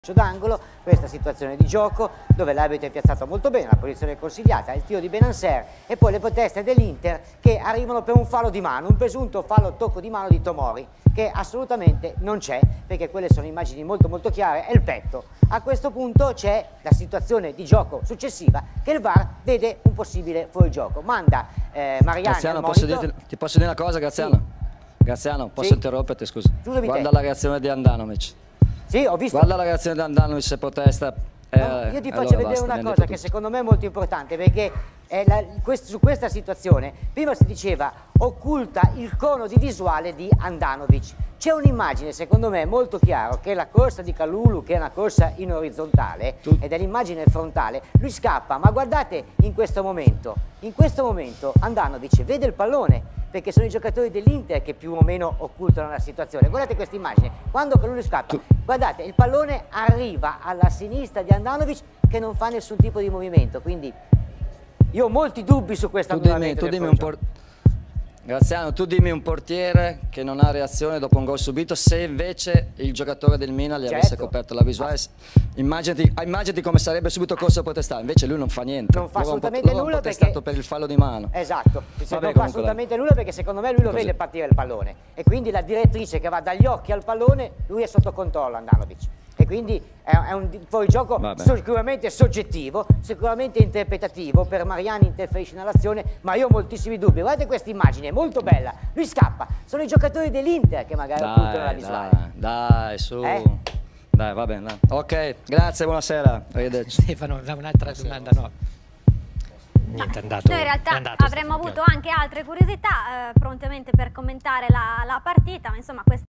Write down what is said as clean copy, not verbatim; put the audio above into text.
D'angolo, questa situazione di gioco dove l'arbitro è piazzato molto bene, la posizione consigliata, il tiro di Bennacer e poi le proteste dell'Inter che arrivano per un fallo di mano, un presunto fallo tocco di mano di Tomori che assolutamente non c'è, perché quelle sono immagini molto chiare, è il petto. A questo punto c'è la situazione di gioco successiva che il VAR vede un possibile fuorigioco, manda Mariani Graziano, al monitor. ti posso dire una cosa, Graziano? Sì. Graziano, posso interromperti, scusa? Guarda la reazione di Andanovic. Sì, ho visto. Guarda la reazione di Andanovic se protesta. Io ti faccio vedere una cosa che secondo me è molto importante, perché su questa situazione prima si diceva occulta il cono di visuale di Andanovic. C'è un'immagine secondo me molto chiara che è la corsa di Kalulu, che è una corsa in orizzontale ed è l'immagine frontale, lui scappa, ma guardate in questo momento Andanovic vede il pallone, perché sono i giocatori dell'Inter che più o meno occultano la situazione. Guardate questa immagine, quando Kalulu scappa, guardate, il pallone arriva alla sinistra di Andanovic che non fa nessun tipo di movimento, quindi io ho molti dubbi su questo annullamento. Graziano, tu dimmi un portiere che non ha reazione dopo un gol subito, se invece il giocatore del Milan gli avesse coperto la visuale, immaginati come sarebbe subito corso a protestare, invece lui non fa niente. Non fa assolutamente nulla protestato per il fallo di mano. Esatto, non fa assolutamente nulla perché secondo me lui lo vede partire il pallone e quindi la direttrice che va dagli occhi al pallone, lui è sotto controllo Andanovic. E quindi è un fuorigioco sicuramente soggettivo, sicuramente interpretativo, per Mariani interferisce nell'azione, ma io ho moltissimi dubbi. Guardate questa immagine, è molto bella, lui scappa, sono i giocatori dell'Inter che magari occultano la visuale. Dai, su. Dai, va bene. Ok, grazie, buonasera. Arrivederci. Stefano, un'altra domanda, no. Niente, è andato. Noi in realtà avremmo avuto anche altre curiosità prontamente per commentare la partita, ma insomma questa